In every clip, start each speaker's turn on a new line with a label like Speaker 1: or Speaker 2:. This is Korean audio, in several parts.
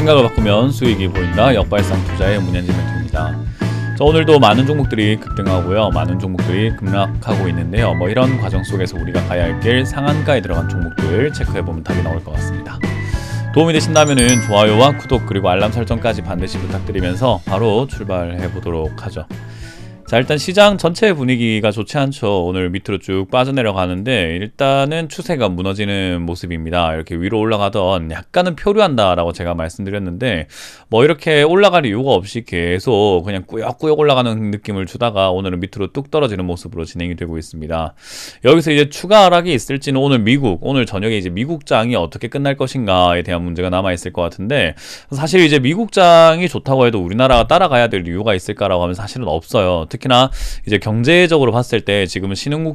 Speaker 1: 생각을 바꾸면 수익이 보인다. 역발상 투자의 문현진 멘토입니다. 자, 오늘도 많은 종목들이 급등하고요, 많은 종목들이 급락하고 있는데요. 이런 과정 속에서 우리가 가야 할 길, 상한가에 들어간 종목들 체크해보면 답이 나올 것 같습니다. 도움이 되신다면 좋아요와 구독 그리고 알람 설정까지 반드시 부탁드리면서 바로 출발해 보도록 하죠. 자, 일단 시장 전체 분위기가 좋지 않죠. 오늘 밑으로 쭉 빠져내려가는데 일단은 추세가 무너지는 모습입니다. 이렇게 위로 올라가던 약간은 표류한다라고 제가 말씀드렸는데 이렇게 올라갈 이유가 없이 계속 그냥 꾸역꾸역 올라가는 느낌을 주다가 오늘은 밑으로 뚝 떨어지는 모습으로 진행이 되고 있습니다. 여기서 이제 추가 하락이 있을지는 오늘 저녁에 이제 미국장이 어떻게 끝날 것인가에 대한 문제가 남아 있을 것 같은데, 사실 이제 미국장이 좋다고 해도 우리나라가 따라가야 될 이유가 있을까라고 하면 사실은 없어요. 특히나 이제 경제적으로 봤을 때 지금은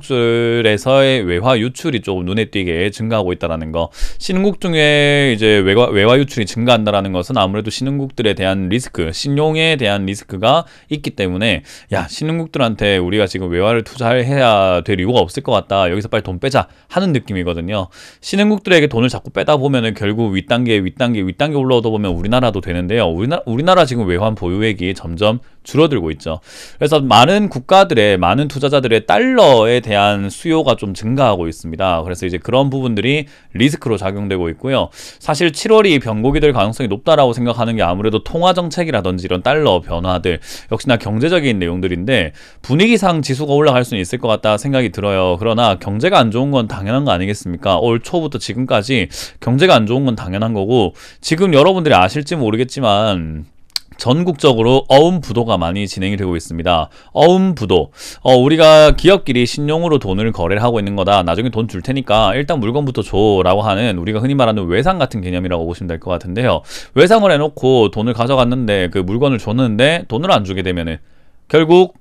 Speaker 1: 신흥국들에서의 외화 유출이 조금 눈에 띄게 증가하고 있다는 거. 신흥국 중에 이제 외화 유출이 증가한다는 것은 아무래도 신흥국들에 대한 리스크, 신용에 대한 리스크가 있기 때문에 신흥국들한테 우리가 지금 외화를 투자해야 될 이유가 없을 것 같다, 여기서 빨리 돈 빼자 하는 느낌이거든요. 신흥국들에게 돈을 자꾸 빼다 보면은 결국 윗단계 올라오다 보면 우리나라도 되는데요. 우리나라 지금 외환 보유액이 점점 줄어들고 있죠. 그래서 많은 국가들의, 많은 투자자들의 달러에 대한 수요가 좀 증가하고 있습니다. 그래서 이제 그런 부분들이 리스크로 작용되고 있고요. 사실 7월이 변곡이 될 가능성이 높다라고 생각하는 게 아무래도 통화정책이라든지 이런 달러 변화들, 역시나 경제적인 내용들인데 분위기상 지수가 올라갈 수는 있을 것 같다 생각이 들어요. 그러나 경제가 안 좋은 건 당연한 거 아니겠습니까? 올 초부터 지금까지 경제가 안 좋은 건 당연한 거고, 지금 여러분들이 아실지 모르겠지만 전국적으로 어음부도가 많이 진행이 되고 있습니다. 어음부도. 우리가 기업끼리 신용으로 돈을 거래를 하고 있는 거다. 나중에 돈 줄 테니까 일단 물건부터 줘 라고 하는, 우리가 흔히 말하는 외상 같은 개념이라고 보시면 될 것 같은데요. 외상을 해놓고 돈을 가져갔는데 그 물건을 줬는데 돈을 안 주게 되면은 결국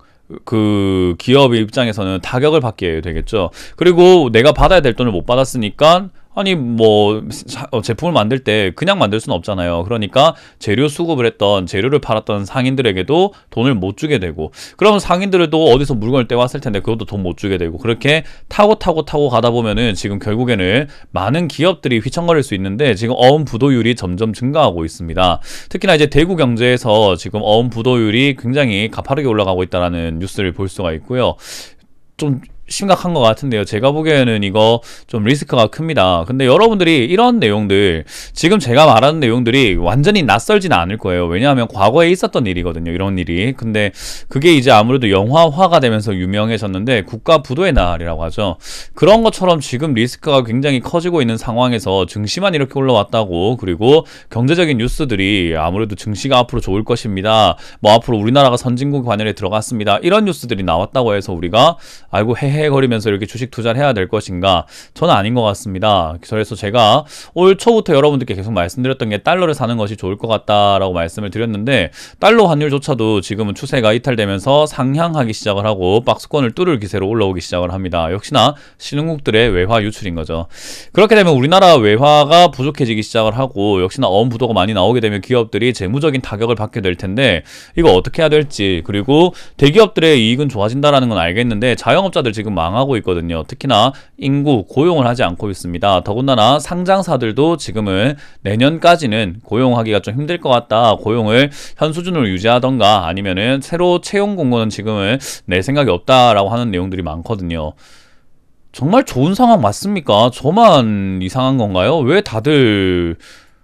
Speaker 1: 그 기업의 입장에서는 타격을 받게 되겠죠. 그리고 내가 받아야 될 돈을 못 받았으니까 제품을 만들 때 그냥 만들 수는 없잖아요. 그러니까 재료 수급을 했던, 재료를 팔았던 상인들에게도 돈을 못 주게 되고, 그러면 상인들도 어디서 물건을 떼왔을 텐데 그것도 돈 못 주게 되고, 그렇게 타고 가다 보면은 지금 결국에는 많은 기업들이 휘청거릴 수 있는데 지금 어음 부도율이 점점 증가하고 있습니다. 특히나 이제 대구 경제에서 지금 어음 부도율이 굉장히 가파르게 올라가고 있다는 뉴스를 볼 수가 있고요. 좀 심각한 것 같은데요. 제가 보기에는 이거 좀 리스크가 큽니다. 근데 여러분들이 이런 내용들, 지금 제가 말하는 내용들이 완전히 낯설지는 않을 거예요. 왜냐하면 과거에 있었던 일이거든요, 이런 일이. 근데 그게 이제 아무래도 영화화가 되면서 유명해졌는데, 국가 부도의 날이라고 하죠. 그런 것처럼 지금 리스크가 굉장히 커지고 있는 상황에서 증시만 이렇게 올라왔다고, 그리고 경제적인 뉴스들이 아무래도 증시가 앞으로 좋을 것입니다, 앞으로 우리나라가 선진국 관열에 들어갔습니다, 이런 뉴스들이 나왔다고 해서 우리가 아이고 헤헤거리면서 이렇게 주식 투자를 해야 될 것인가? 저는 아닌 것 같습니다. 그래서 제가 올 초부터 여러분들께 계속 말씀드렸던 게 달러를 사는 것이 좋을 것 같다라고 말씀을 드렸는데, 달러 환율조차도 지금은 추세가 이탈되면서 상향하기 시작을 하고 박스권을 뚫을 기세로 올라오기 시작을 합니다. 역시나 신흥국들의 외화 유출인 거죠. 그렇게 되면 우리나라 외화가 부족해지기 시작을 하고, 역시나 어음부도가 많이 나오게 되면 기업들이 재무적인 타격을 받게 될 텐데 이거 어떻게 해야 될지, 그리고 대기업들의 이익은 좋아진다라는 건 알겠는데 자영업자들 지금 망하고 있거든요. 특히나 인구, 고용을 하지 않고 있습니다. 더군다나 상장사들도 지금은 내년까지는 고용하기가 좀 힘들 것 같다, 고용을 현 수준으로 유지하던가 아니면은 새로 채용 공고는 지금은 낼 생각이 없다라고 하는 내용들이 많거든요. 정말 좋은 상황 맞습니까? 저만 이상한 건가요? 왜 다들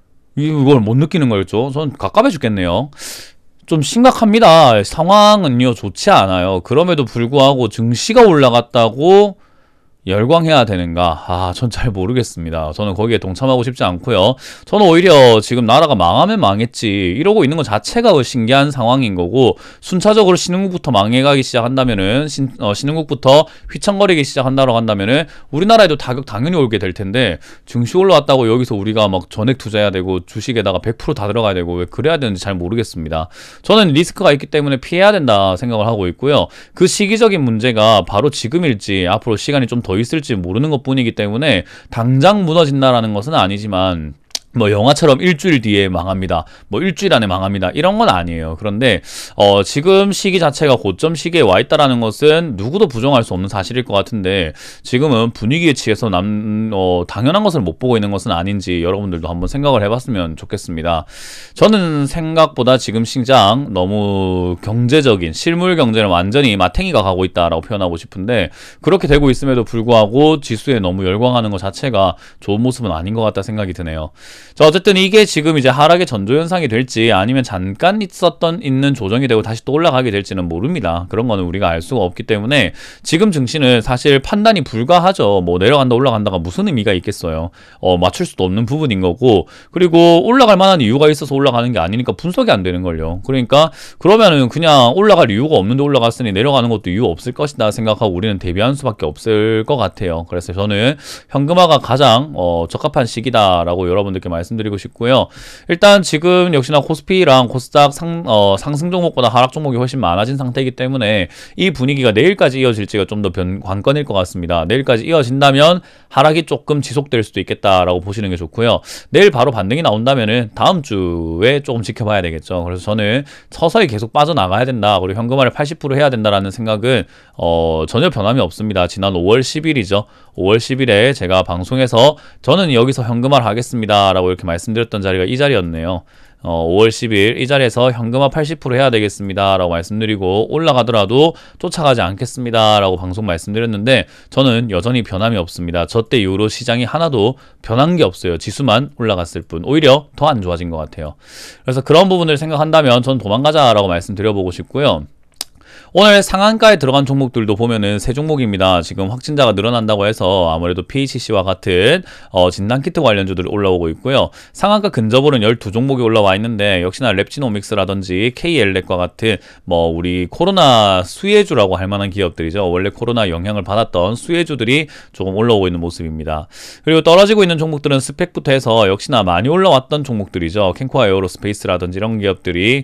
Speaker 1: 이걸 못 느끼는 거였죠? 전 갑갑해 죽겠네요. 좀 심각합니다. 상황은요 좋지 않아요. 그럼에도 불구하고 증시가 올라갔다고 열광해야 되는가? 전 잘 모르겠습니다. 저는 거기에 동참하고 싶지 않고요. 저는 오히려 지금 나라가 망하면 망했지 이러고 있는 것 자체가 신기한 상황인 거고, 순차적으로 신흥국부터 망해가기 시작한다면은 신흥국부터 휘청거리기 시작한다고 한다면은 우리나라에도 타격 당연히 오게 될 텐데, 증시 올라왔다고 여기서 우리가 막 전액 투자해야 되고 주식에다가 100% 다 들어가야 되고 왜 그래야 되는지 잘 모르겠습니다. 저는 리스크가 있기 때문에 피해야 된다 생각을 하고 있고요. 그 시기적인 문제가 바로 지금일지 앞으로 시간이 좀 더 있을지 모르는 것 뿐이기 때문에 당장 무너진다라는 것은 아니지만 뭐 영화처럼 일주일 뒤에 망합니다. 뭐 일주일 안에 망합니다. 이런 건 아니에요. 그런데 지금 시기 자체가 고점 시기에 와 있다라는 것은 누구도 부정할 수 없는 사실일 것 같은데 지금은 분위기에 취해서 당연한 것을 못 보고 있는 것은 아닌지 여러분들도 한번 생각을 해봤으면 좋겠습니다. 저는 생각보다 지금 시장 너무 경제적인 실물 경제는 완전히 마탱이가 가고 있다라고 표현하고 싶은데 그렇게 되고 있음에도 불구하고 지수에 너무 열광하는 것 자체가 좋은 모습은 아닌 것 같다 생각이 드네요. 자, 어쨌든 이게 지금 이제 하락의 전조현상이 될지 아니면 잠깐 있는 조정이 되고 다시 또 올라가게 될지는 모릅니다. 그런 거는 우리가 알 수가 없기 때문에 지금 증시는 사실 판단이 불가하죠. 뭐 내려간다 올라간다가 무슨 의미가 있겠어요. 맞출 수도 없는 부분인 거고 그리고 올라갈 만한 이유가 있어서 올라가는 게 아니니까 분석이 안 되는 걸요. 그러니까 그러면은 그냥 올라갈 이유가 없는데 올라갔으니 내려가는 것도 이유 없을 것이다 생각하고 우리는 대비하는 수밖에 없을 것 같아요. 그래서 저는 현금화가 가장 적합한 시기다라고 여러분들께 말씀드리고 싶고요. 일단 지금 역시나 코스피랑 코스닥 상승 종목보다 하락 종목이 훨씬 많아진 상태이기 때문에 이 분위기가 내일까지 이어질지가 좀 더 관건일 것 같습니다. 내일까지 이어진다면 하락이 조금 지속될 수도 있겠다라고 보시는 게 좋고요. 내일 바로 반등이 나온다면은 다음 주에 조금 지켜봐야 되겠죠. 그래서 저는 서서히 계속 빠져나가야 된다. 그리고 현금화를 80% 해야 된다라는 생각은 전혀 변함이 없습니다. 지난 5월 10일이죠. 5월 10일에 제가 방송에서 저는 여기서 현금화를 하겠습니다 라고 이렇게 말씀드렸던 자리가 이 자리였네요. 5월 10일 이 자리에서 현금화 80% 해야 되겠습니다 라고 말씀드리고 올라가더라도 쫓아가지 않겠습니다 라고 방송 말씀드렸는데 저는 여전히 변함이 없습니다. 저 때 이후로 시장이 하나도 변한 게 없어요. 지수만 올라갔을 뿐 오히려 더 안 좋아진 것 같아요. 그래서 그런 부분을 생각한다면 전 도망가자 라고 말씀드려보고 싶고요. 오늘 상한가에 들어간 종목들도 보면은 세 종목입니다. 지금 확진자가 늘어난다고 해서 아무래도 PHC와 같은 진단키트 관련주들이 올라오고 있고요. 상한가 근접으로는 12종목이 올라와 있는데 역시나 랩지노믹스라든지 KL랩과 같은 뭐 우리 코로나 수혜주라고 할 만한 기업들이죠. 원래 코로나 영향을 받았던 수혜주들이 조금 올라오고 있는 모습입니다. 그리고 떨어지고 있는 종목들은 스펙부터 해서 역시나 많이 올라왔던 종목들이죠. 캔코아 에어로스페이스라든지 이런 기업들이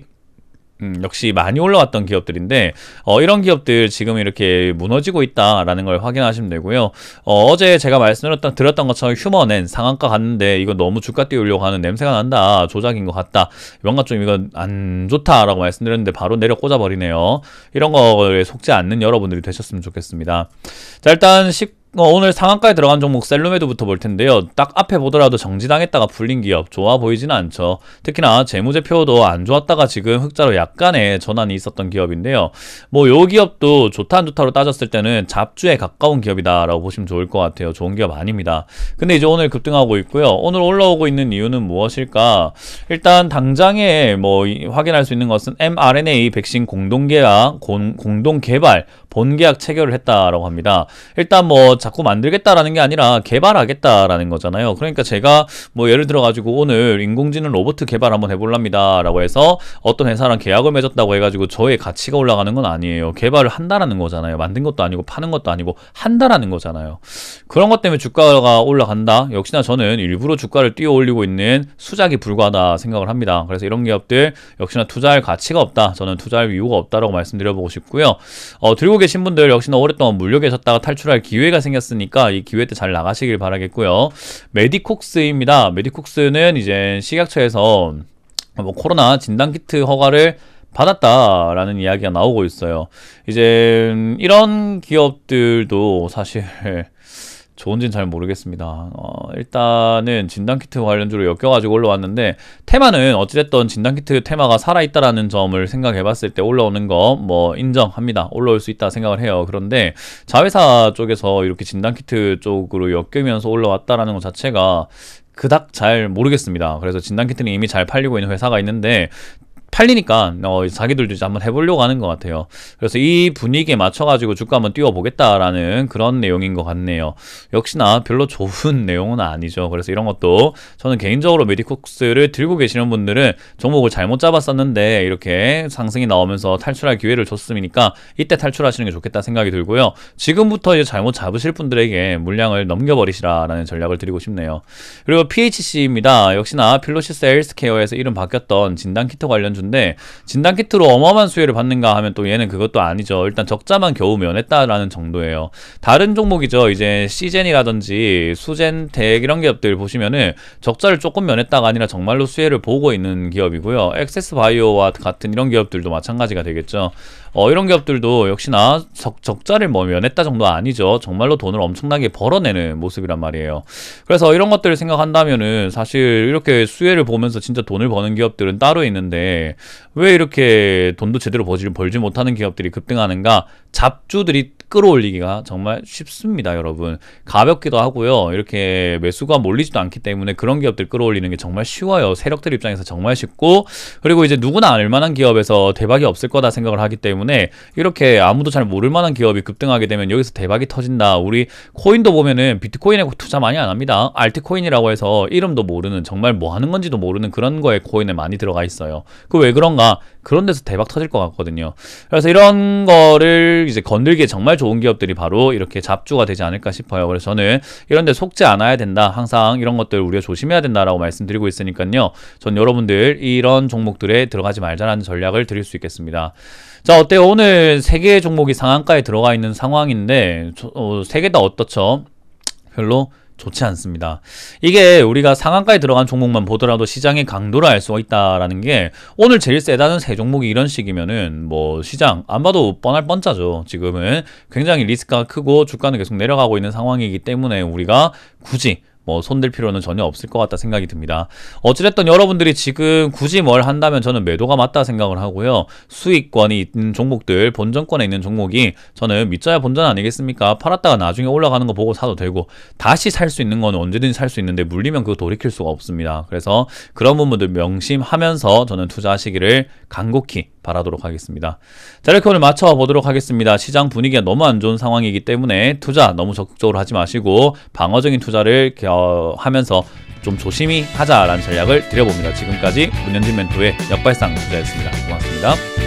Speaker 1: 역시 많이 올라왔던 기업들인데 이런 기업들 지금 이렇게 무너지고 있다라는 걸 확인하시면 되고요. 어제 제가 말씀드렸던 것처럼 휴머넨 상한가 갔는데 이거 너무 주가 띄우려고 하는 냄새가 난다. 조작인 것 같다. 이런 것 좀 이거 안 좋다라고 말씀드렸는데 바로 내려 꽂아버리네요. 이런 거에 속지 않는 여러분들이 되셨으면 좋겠습니다. 자, 일단 오늘 상한가에 들어간 종목 셀루메드부터 볼 텐데요. 딱 앞에 보더라도 정지당했다가 풀린 기업 좋아 보이지는 않죠. 특히나 재무제표도 안 좋았다가 지금 흑자로 약간의 전환이 있었던 기업인데요. 뭐 요 기업도 좋다 안 좋다로 따졌을 때는 잡주에 가까운 기업이다라고 보시면 좋을 것 같아요. 좋은 기업 아닙니다. 근데 이제 오늘 급등하고 있고요. 오늘 올라오고 있는 이유는 무엇일까? 일단 당장에 뭐 확인할 수 있는 것은 mRNA 백신 공동개발 본계약 체결을 했다라고 합니다. 일단 뭐 자꾸 만들겠다라는 게 아니라 개발하겠다라는 거잖아요. 그러니까 제가 뭐 예를 들어 가지고 오늘 인공지능 로봇 개발 한번 해볼랍니다 라고 해서 어떤 회사랑 계약을 맺었다고 해가지고 저의 가치가 올라가는 건 아니에요. 개발을 한다라는 거잖아요. 만든 것도 아니고 파는 것도 아니고 한다라는 거잖아요. 그런 것 때문에 주가가 올라간다? 역시나 저는 일부러 주가를 띄워 올리고 있는 수작이 불과하다 생각을 합니다. 그래서 이런 기업들 역시나 투자할 가치가 없다. 저는 투자할 이유가 없다라고 말씀드려보고 싶고요. 들고 계신 분들 역시나 오랫동안 물려 계셨다가 탈출할 기회가 생겼으니까 이 기회 때 잘 나가시길 바라겠고요. 메디콕스입니다. 메디콕스는 이제 식약처에서 뭐 코로나 진단키트 허가를 받았다라는 이야기가 나오고 있어요. 이제 이런 기업들도 사실 좋은지는 잘 모르겠습니다. 일단은 진단키트 관련주로 엮여가지고 올라왔는데 테마는 어찌됐든 진단키트 테마가 살아있다라는 점을 생각해봤을 때 올라오는 거 뭐 인정합니다. 올라올 수 있다 생각을 해요. 그런데 자회사 쪽에서 이렇게 진단키트 쪽으로 엮이면서 올라왔다라는 것 자체가 그닥 잘 모르겠습니다. 그래서 진단키트는 이미 잘 팔리고 있는 회사가 있는데 팔리니까 자기들도 이제 한번 해보려고 하는 것 같아요. 그래서 이 분위기에 맞춰가지고 주가 한번 띄워보겠다라는 그런 내용인 것 같네요. 역시나 별로 좋은 내용은 아니죠. 그래서 이런 것도 저는 개인적으로 메디콕스를 들고 계시는 분들은 종목을 잘못 잡았었는데 이렇게 상승이 나오면서 탈출할 기회를 줬으니까 이때 탈출하시는 게 좋겠다 생각이 들고요. 지금부터 이제 잘못 잡으실 분들에게 물량을 넘겨버리시라라는 전략을 드리고 싶네요. 그리고 PHC입니다. 역시나 필로시스 헬스케어에서 이름 바뀌었던 진단키트 관련주 기트인데 진단 기트로 어마어마한 수혜를 받는가 하면 또 얘는 그것도 아니죠. 일단 적자만 겨우 면했다라는 정도예요. 다른 종목이죠. 이제 시젠이라든지 수젠, 덱 이런 기업들 보시면은 적자를 조금 면했다가 아니라 정말로 수혜를 보고 있는 기업이고요. 액세스 바이오와 같은 이런 기업들도 마찬가지가 되겠죠. 이런 기업들도 역시나 적자를 뭐 면했다 정도 아니죠. 정말로 돈을 엄청나게 벌어내는 모습이란 말이에요. 그래서 이런 것들을 생각한다면은 사실 이렇게 수혜를 보면서 진짜 돈을 버는 기업들은 따로 있는데 왜 이렇게 돈도 제대로 벌지 못하는 기업들이 급등하는가? 잡주들이 끌어올리기가 정말 쉽습니다, 여러분. 가볍기도 하고요. 이렇게 매수가 몰리지도 않기 때문에 그런 기업들 끌어올리는 게 정말 쉬워요. 세력들 입장에서 정말 쉽고, 그리고 이제 누구나 알만한 기업에서 대박이 없을 거다 생각을 하기 때문에 이렇게 아무도 잘 모를 만한 기업이 급등하게 되면 여기서 대박이 터진다. 우리 코인도 보면은 비트코인에 투자 많이 안 합니다. 알트코인이라고 해서 이름도 모르는, 정말 뭐 하는 건지도 모르는 그런 거에 코인에 많이 들어가 있어요. 그 왜 그런가? 그런 데서 대박 터질 것 같거든요. 그래서 이런 거를 이제 건들기에 정말 좋은 기업들이 바로 이렇게 잡주가 되지 않을까 싶어요. 그래서 저는 이런 데 속지 않아야 된다. 항상 이런 것들 우리가 조심해야 된다라고 말씀드리고 있으니까요. 전 여러분들 이런 종목들에 들어가지 말자라는 전략을 드릴 수 있겠습니다. 자, 어때요? 오늘 3개의 종목이 상한가에 들어가 있는 상황인데 3개 다 어떻죠? 별로 좋지 않습니다. 이게 우리가 상한가에 들어간 종목만 보더라도 시장의 강도를 알 수가 있다라는 게, 오늘 제일 세다는 3종목이 이런 식이면은 뭐 시장 안 봐도 뻔할 뻔짜죠. 지금은 굉장히 리스크가 크고 주가는 계속 내려가고 있는 상황이기 때문에 우리가 굳이 뭐 손댈 필요는 전혀 없을 것 같다 생각이 듭니다. 어찌됐든 여러분들이 지금 굳이 뭘 한다면 저는 매도가 맞다 생각을 하고요. 수익권이 있는 종목들, 본전권에 있는 종목이 저는 믿져야 본전 아니겠습니까? 팔았다가 나중에 올라가는 거 보고 사도 되고, 다시 살 수 있는 건 언제든지 살 수 있는데 물리면 그거 돌이킬 수가 없습니다. 그래서 그런 부분들 명심하면서 저는 투자하시기를 간곡히 바라도록 하겠습니다. 자, 이렇게 오늘 맞춰 보도록 하겠습니다. 시장 분위기가 너무 안 좋은 상황이기 때문에 투자 너무 적극적으로 하지 마시고 방어적인 투자를 하면서 좀 조심히 하자라는 전략을 드려봅니다. 지금까지 문현진 멘토의 역발상 투자였습니다. 고맙습니다.